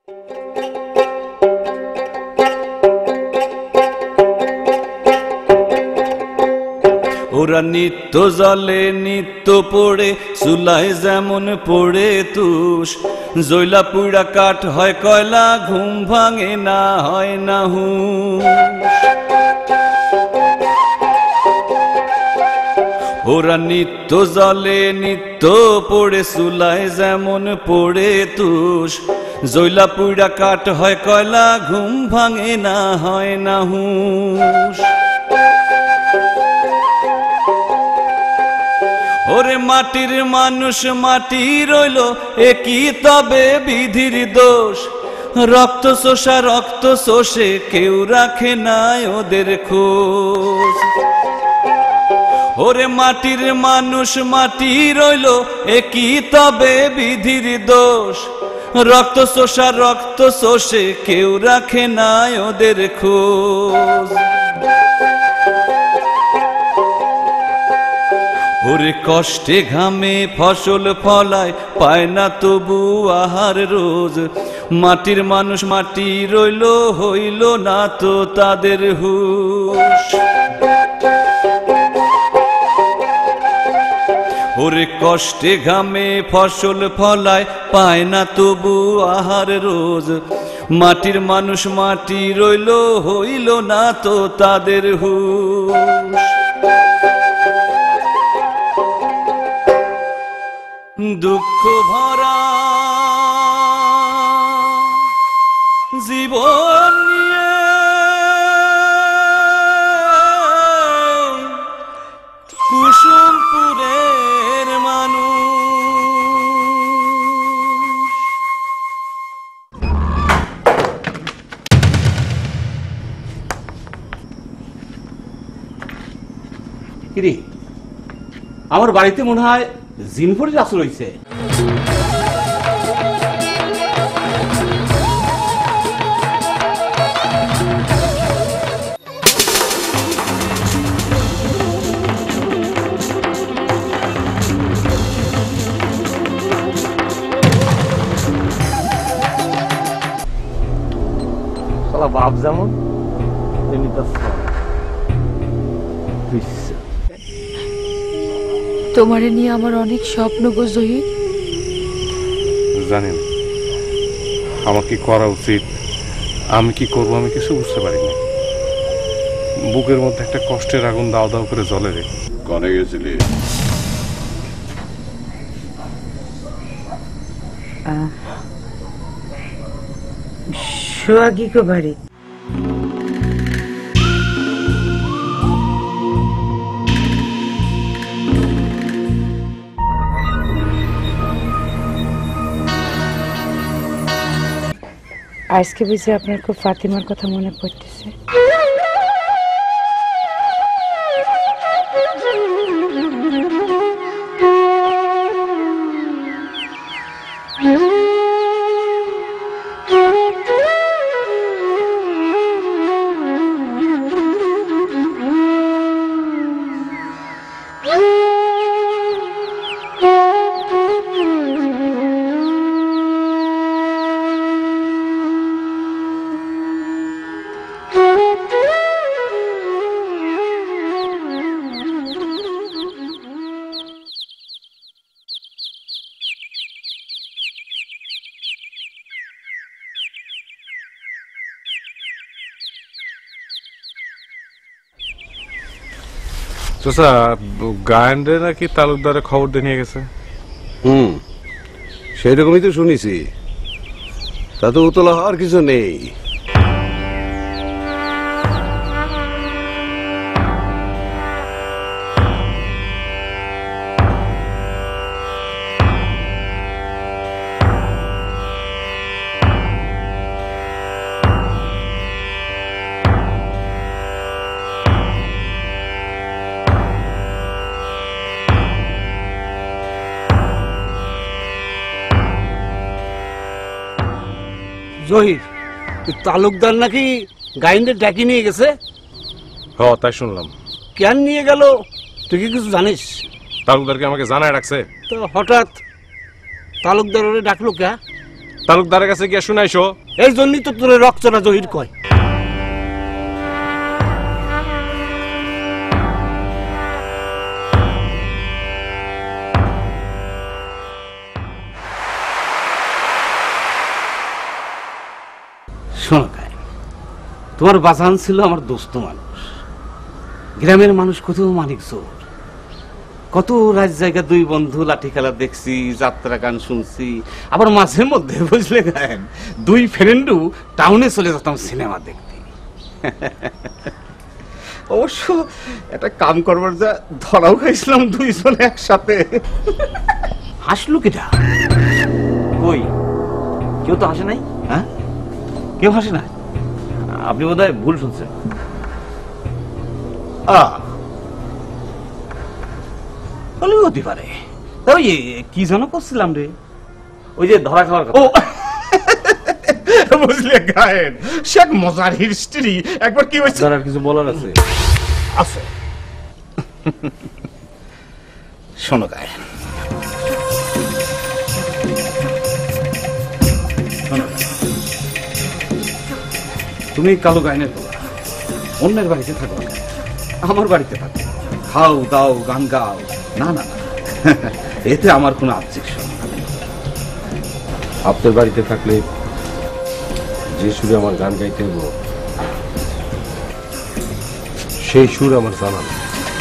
ওরা নিত্য জলে নিত্য পড়ে, চুলায় যেমন পড়ে তুষ, জৈলা পুড়া কাঠ হয় কয়লা, ঘুম ভাঙে না হয় না হুঁশ। ওরা নিত্য জলে নিত্য পড়ে, চুলায় যেমন পড়ে তুষ, জৈলা পুড়া কাঠ হয় কয়লা, ঘুম ভাঙে না হয় না হুঁশ। ওরে মাটির মানুষ মাটি রইল, একই তবে বিধির দোষ, রক্ত শোষা রক্ত শোষে কেউ রাখে নাই ওদের খোঁজ। ওরে মাটির মানুষ মাটি রইল, একই তবে বিধির দোষ, রক্ত শোষা রক্ত শোষে কেউ রাখে নাই ওদের খোঁজ। ওরে কষ্টে ঘামে ফসল ফলায়, পায় না তবু আহার রোজ, মাটির মানুষ মাটি রইল, হইল না তো তাদের হুঁশ। ওরে কষ্টে ঘামে ফসল ফলায়, পায় না তবু আহার রোজ, মাটির মানুষ মাটি রইল, হইল না তো তাদের হুঁশ। দুঃখ ভরা জীবন নিয়ে কুসুমপুরের মানুষ। কিরে, আমার বাড়িতে মনে হয় জিনফরির আসর হইছে। বাপ যেমন তেমনি তার তোমারে নিয়ে আমার অনেক স্বপ্ন গো জহির। জানেন আমার কি করা উচিত, আমি কি করবো আমি কিছু বুঝতে পারি না। বুকের মধ্যে একটা কষ্টের আগুন দাও দাও করে জ্বলে রে। কনে গেছিলি? সোহাগী কো বাড়ি। আজকে বুঝি আপনার খুব ফাতিমার কথা মনে পড়তেছে। গায়নরে নাকি তালুকদারে খবর দিয়ে নিয়ে গেছে। সেই রকমই তো শুনেছি, তাতে উতলা হওয়ার কিছু নেই। জহির, তালুকদার নাকি গাইন্ডের ডাকি নিয়ে গেছে। হ্যাঁ তাই শুনলাম। কেন নিয়ে গেল তুই কি কিছু জানিস? তালুকদারকে আমাকে জানায় রাখছে। তো হঠাৎ তালুকদার ওরে ডাকলো কে? তালুকদারের কাছে গিয়ে শুনাইছো? এই জন্যই তো তোর রক্তনা জহির কয়। শোনো গায়ে, তোমার বাজান ছিল আমার দোস্ত মানুষ। গ্রামের মানুষ কত মানিক জোর, কত রাত জায়গা দুই বন্ধু লাঠি খেলা দেখছি, যাত্রা গান শুনছি, আবার মাঝে মধ্যে বুঝলে গায়েন দুই ফ্রেন্ডও টাউনে চলে যেতাম সিনেমা দেখতে। অবশ্য একটা কাম করবার যা ধরাও খাইছিলাম দুইজনে একসাথে। হাসলো কিটা? কই কেউ তো হাসে নাই। হ্যাঁ, কেউ হাসে না? আপনি বোধহয় ভুল শুনছেন। হতে পারে। ওই কি যেন করছিলাম রে, ওই যে ধরা খাওয়ার কথা। বুঝলে গায়েন, সে এক মজার হিস্ট্রি। একবার কি হয়েছে, আর কিছু বলার আছে? আছে, শোনো গায়েন। তুমি কালো গায়নের বলা, অন্যের বাড়িতে থাকো, আমার বাড়িতে থাকো, খাও দাও গান গাও। না না না, এতে আমার কোনো অবজেকশন। আপনার বাড়িতে থাকলে যে সুরে আমার গান গাইতে হবো সেই সুর আমার জানা নেই।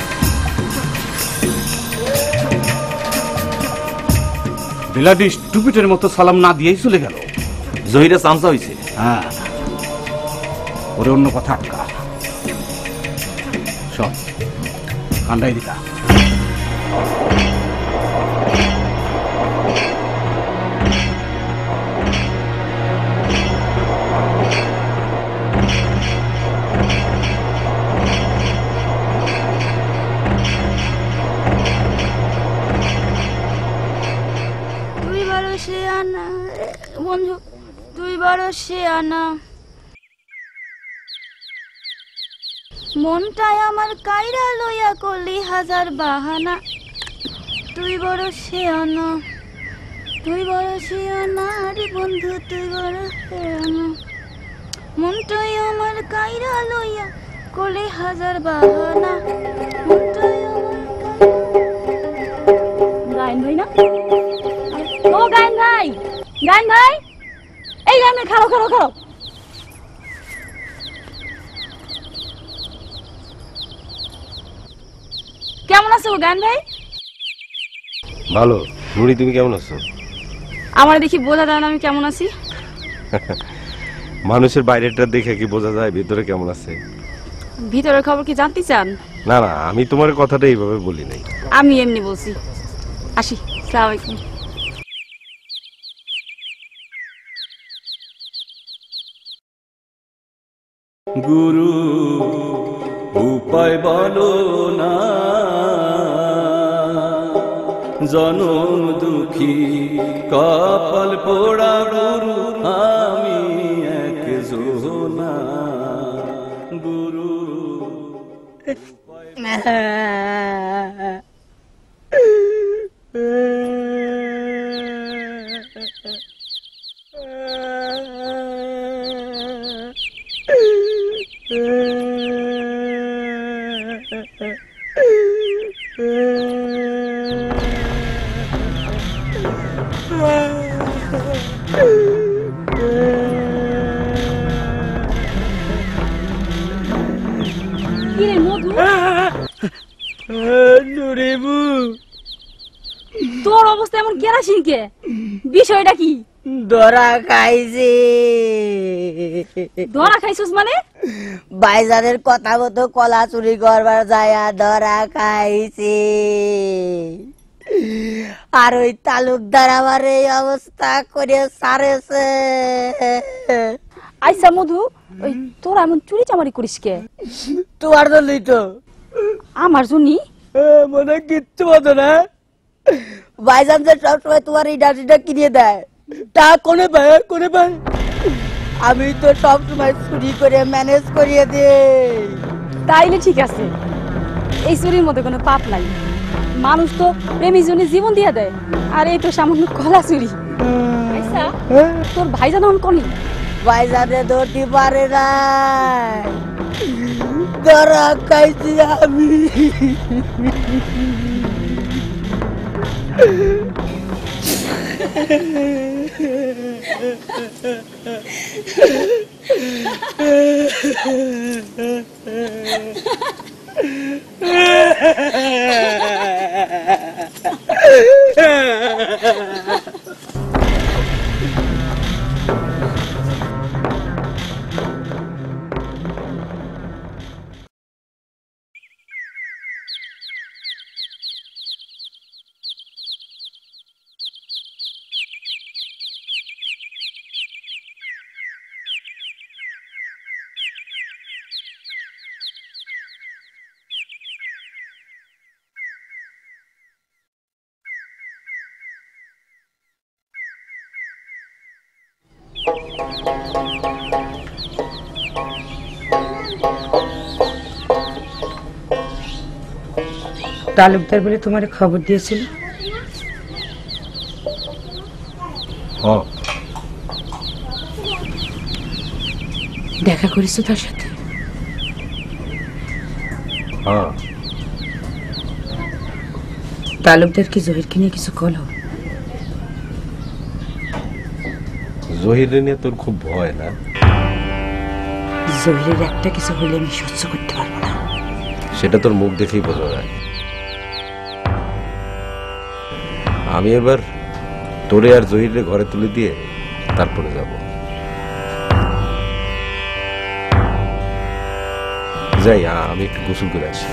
বিলাডি স্টুপিটের মতো সালাম না দিয়েই চলে গেল। জহিরে চামচা হয়েছে। হ্যাঁ, ওরে অন্য কথা আটকা। সব কান্ডাই দিলা। বন্ধু, তুই বড় শেয়ানা, মনটাই আমার কাইরা লইয়া করলি হাজার বাহানা। তুই বড় শেয়ানা, তুই বড় শেয়ানা রে বন্ধু, তুই বড় শেয়ানা, মনটাই আমার কাইরা লইয়া করলি হাজার বাহানা। মনটাই আমার গায়ন ভাই না? ও গায়ন ভাই, গায়ন ভাই, এই গায়ন ভাই, খাও খাও খাও। কেমন আছো গায়ন ভাই? ভালো। নুরি, তুমি কেমন আছো? আমার দেখি বোঝা যায় না আমি কেমন আছি। মানুষের বাইরেটা দেখে কি বোঝা যায় ভিতরে কেমন আছে? ভিতরের খবর কি জানতে চান? না না, আমি তোমার কথাটা এইভাবে বলি নাই। আমি এমনি বলছি। আসি, আসসালামু আলাইকুম। গুরু উপায় বলো না, জনম দুঃখী কপাল পোড়া গুরু আমি এক জোনা। গুরু তোর অবস্থা এমন কেরাসিন কে? বিষয়টা কি? ধরা খাইছি। ধরা খাইছিস মানে? বাইজানের কথা মতো কলা চুরি করবার যায় ধরা খাইছি। আর ওই তালুকদার আমার এই অবস্থা করে সারেছে। আইসা মধু, ওই তোরা এমন চুরি চামারি করিস কে? তোমার জন্যই তো। আমার জন্যই? মনে কিচ্ছু মতো না। ভাইজান যে সবসময় তোমার ইন্ডাস্ট্রিটা কিনে দেয়, তা কোনে পায় কোনে পায়। আমি তো সবসময় চুরি করে ম্যানেজ করিয়ে দিই। তাইলে ঠিক আছে, এই চুরির মধ্যে কোনো পাপ নাই। মানুষ তো প্রেমীর জন্য জীবন দিয়ে দেয়, আর এই তো সামান্য কলা চুরি। আচ্ছা তোর ভাইজান এখন কোনি? ভাইজানে ধরতে পারে না, ধরা খাইছি আমি। তালুকদার বলে তোমার খবর দিয়েছিল? দেখা করেছো তার সাথে? তালুকদার কি জহিরকে নিয়ে কিছু কলো? জহিরে নিয়ে তোর খুব ভয় না? জহিরের একটা কিছু হলে আমি সহ্য করতে পারবো না। সেটা তোর মুখ দেখেই বোঝা যায়। আমি এবার তোরে আর জহিরে ঘরে তুলে দিয়ে তারপরে যাব। যাই, আমি একটু গোসল করে আসি।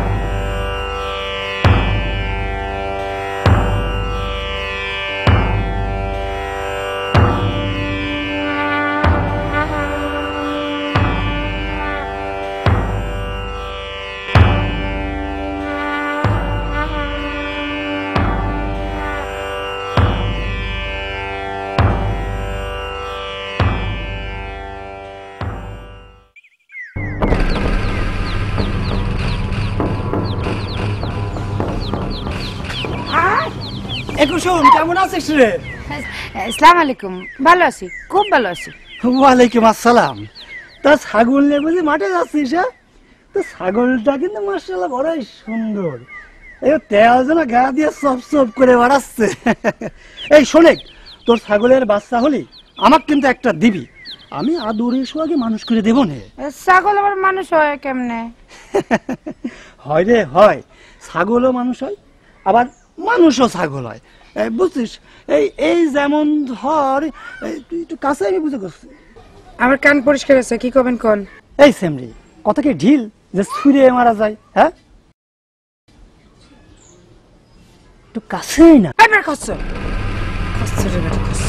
কেমন আছিস রে? আসসালামু আলাইকুম। ভালো আছি, খুব ভালো আছি। ওয়ালাইকুম আসসালাম। তা ছাগল নিয়ে বুঝি মাঠে যাচ্ছিস? তো ছাগলটা কিন্তু মাশাআল্লাহ বড়ই সুন্দর, এই তেল যেন গা দিয়ে সব সব করে বাড়াচ্ছে। এই শোনে, তোর ছাগলের বাচ্চা হলি আমাকে কিন্তু একটা দিবি, আমি আদরে সোয়াগে মানুষ করে দেবো নে। ছাগল আবার মানুষ হয় কেমনে? হয় রে হয়, ছাগলও মানুষ হয় আবার মানুষও ছাগল হয়, বুঝছিস? এই এই যেমন ধর, তুই একটু কাছে আমি বুঝে করছি। আমার কান পরিষ্কার আছে, কি করবেন কোন? এই সেমরি, কত কি ঢিল যে ছুঁড়ে মারা যায়? হ্যাঁ, একটু কাছেই না। এবার কষ্ট কষ্ট রে বেটা কষ্ট।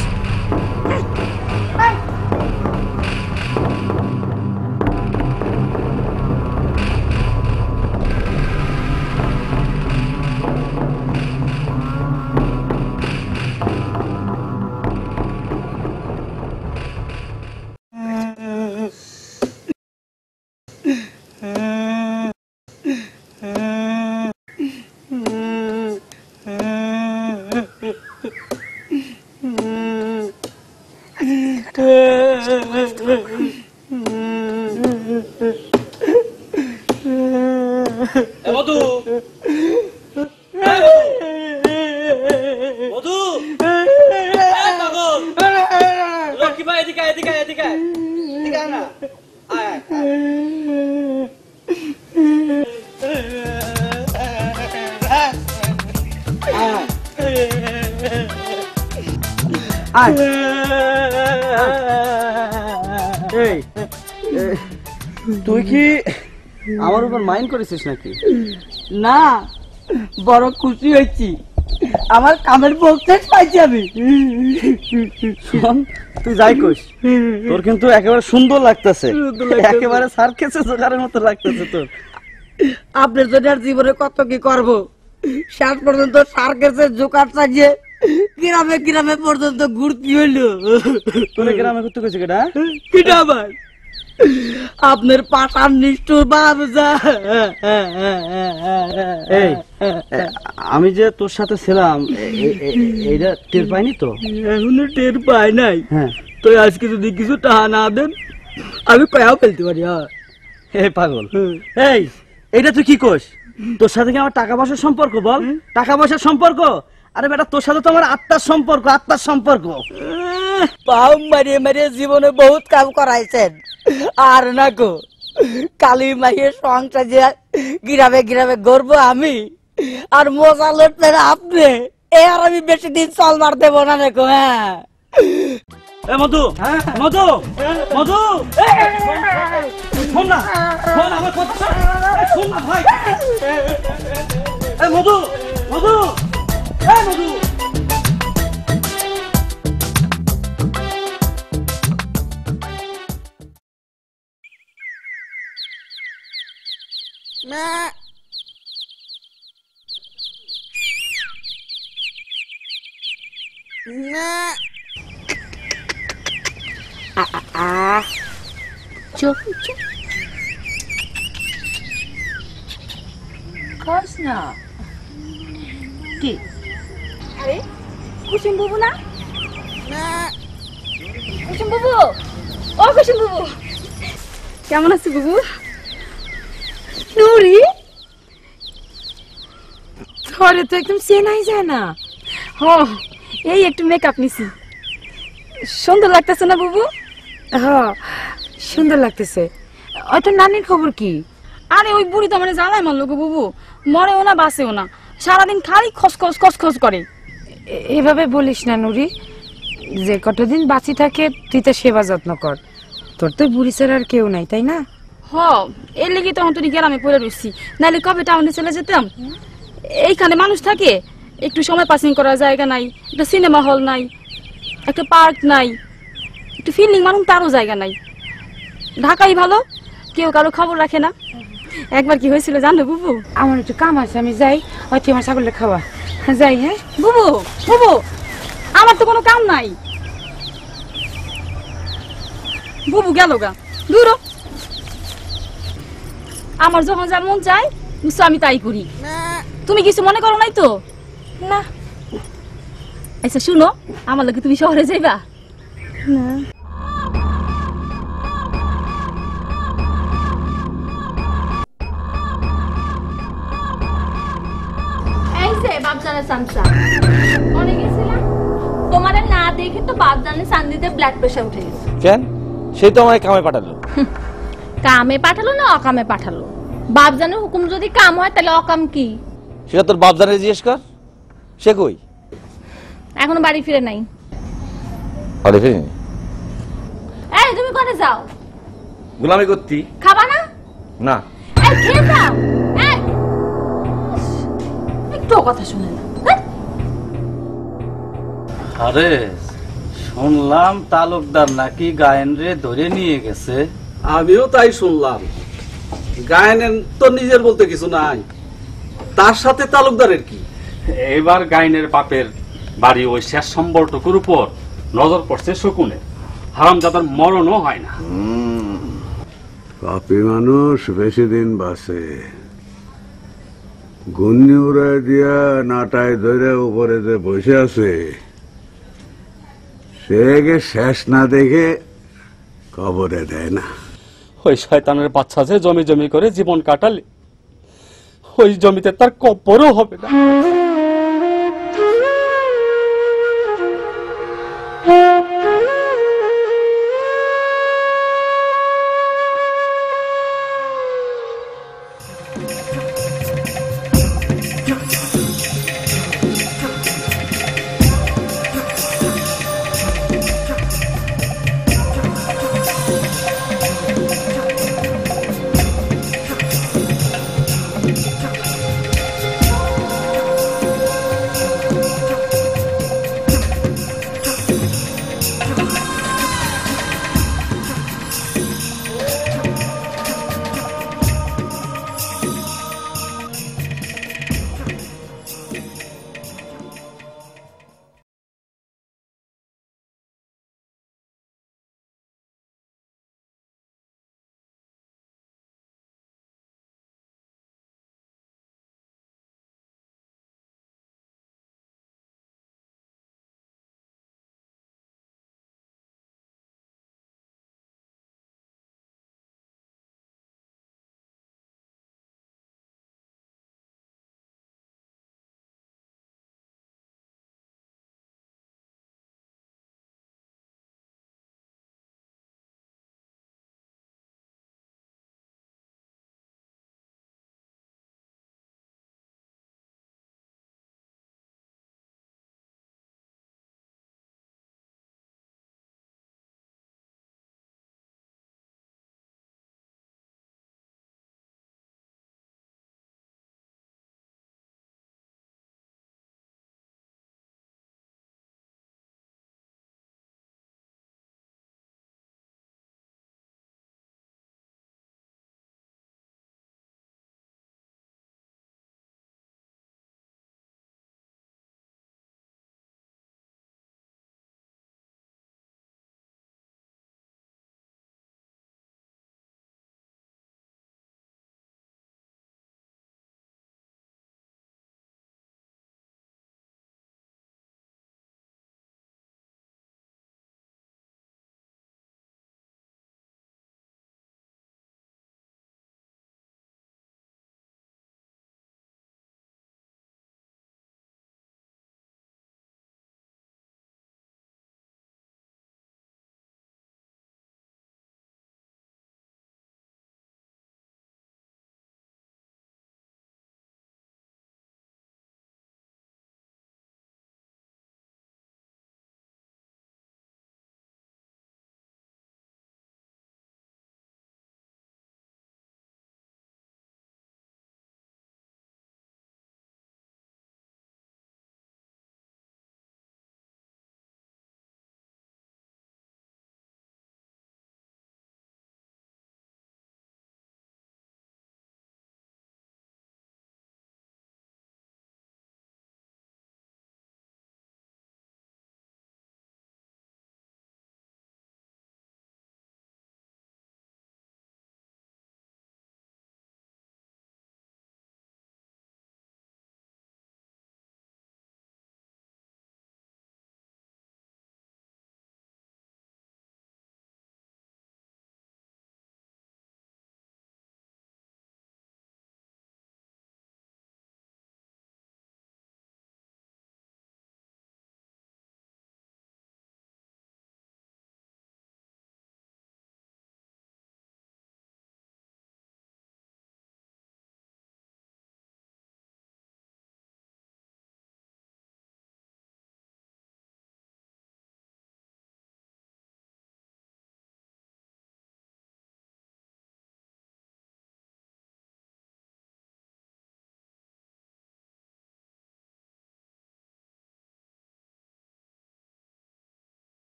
তুই কি আমার উপর মাইন্ড করেছিস নাকি? না, বড় খুশি হয়েছি, আমার কামের বলতে পাইছি আমি। শোন, তুই যাই কইস, তোর কিন্তু একেবারে সুন্দর লাগতেছে, একেবারে সার্কেসের জোগাড়ের মতো লাগতেছে তোর। আপনার জন্য আর জীবনে কত কি করব, শেষ পর্যন্ত সার্কেসের জোগাড় চাইয়ে গ্রামে গ্রামে পর্যন্ত ঘুরতে হইলো। তোর গ্রামে ঘুরতে গেছে কেটা? কিটা আবার আপনার পাশার নিষ্ঠুর বাপ যা। এই আমি যে তোর সাথে ছিলাম এইটা টের পাইনি তো? এখনো টের পাই নাই। হ্যাঁ তো আজকে যদি কিছু টাকা না দেন আমি কয়াও ফেলতে পারি। হে পাগল, এই এইটা তুই কি কস? তোর সাথে কি আমার টাকা পয়সার সম্পর্ক? বল, টাকা পয়সার সম্পর্ক? আরে বেটা, তোর সাথে তো আমার আত্মার সম্পর্ক, আত্মার সম্পর্ক। পাও মারিয়ে মারিয়ে জীবনে বহুত কাম করাইছেন, আর না গো কালী মাইয়ের সংসার যে গ্রামে গ্রামে গর্ব আমি, আর মজা লড়তেন আপনি। এ আর আমি বেশি দিন চলবার দেবো না দেখো। হ্যাঁ মধু, মধু, মধু, শোন না, শোন আমার কথা, শোন না ভাই। মধু, মধু, মধু। চুপ চুপ খাস না। কি আরে কুসুম বাবু না? কুসুম বাবু, ও কুসুম বাবু, কেমন আছো বাবু? নুরি, তোরে তো একদম চেনাই যায় না। হ, এই একটু মেকআপ নিছি। সুন্দর লাগতেছে না বাবু? হ্যাঁ সুন্দর লাগতেছে। ওই তোর নানির খবর কি? আরে ওই বুড়ি তো মানে জ্বালায় মারলো গো বাবু, মরেও না বাঁচেও না, সারাদিন খালি খসখস খসখস করে। এভাবে বলিস না নুরি, যে কতদিন বাঁচি থাকে তুই তো সেবা যত্ন কর, তোর তো বুড়ি ছাড়া আর কেউ নাই, তাই না? হ, এর লেগে তখন তুই গ্রামে পড়ে রয়েছি, নাহলে কবে টাউনে চলে যেতাম। এইখানে মানুষ থাকে, একটু সময় পাসিং করার জায়গা নাই, একটা সিনেমা হল নাই, একটা পার্ক নাই, একটু ফিল্ডিং মানুষ তারও জায়গা নাই। ঢাকাই ভালো, কেউ কারো খবর রাখে না। একবার কি হয়েছিল জানো বুবু? আমার একটু কাম আছে, আমি যাই, হয়তো আমার ছাগলের খাওয়া যাই। হ্যাঁ বুবু, বুবু আমার তো কোনো কাম নাই। বুবু গেল গা দূর। আমার যখন যা মন চায় আমি তাই করি, তুমি কিছু মনে করো নাই তো? না। আচ্ছা শুনো, আমার লোকে তুমি শহরে যাইবা না? তোমারে না দেখে তো বাপ জানে সান্দিতে ব্লাড প্রেশার উঠে গেছে। কেন? সেই তো আমায় কামে পাঠালো। কামে পাঠালো না অকামে পাঠালো? বাপ জানে হুকুম যদি কাম হয় তাহলে অকাম কি? সেটা তোর বাপ জানে জিজ্ঞেস কর। সে কই? এখনো বাড়ি ফিরে নাই। বাড়ি ফিরেনি? এই তুমি কোথায় যাও? গোলামি করতি? খাবা না? না। এই খেয়ে যাও। এই একটু কথা শুনে না। আরে শুনলাম তালুকদার নাকি গায়েন রে ধরে নিয়ে গেছে। আমিও তাই শুনলাম। গায়েনের তো নিজের বলতে কিছু নাই, তার সাথে তালুকদারের কি? এবার গাইনের বাপের বাড়ি ওই শেষ সম্বলটুকুর উপর নজর পড়ছে শকুনের। হারামজাদার মরণও হয় না। পাপী মানুষ বেশি দিন বাঁচে, গুন্নি উড়াই দিয়া নাটায় ধরে উপরে যে বসে আছে, সে শেষ না দেখে কবরে দেয় না। ওই শয়তানের বাচ্চা যে জমি জমি করে জীবন কাটালে, ওই জমিতে তার কবরও হবে না।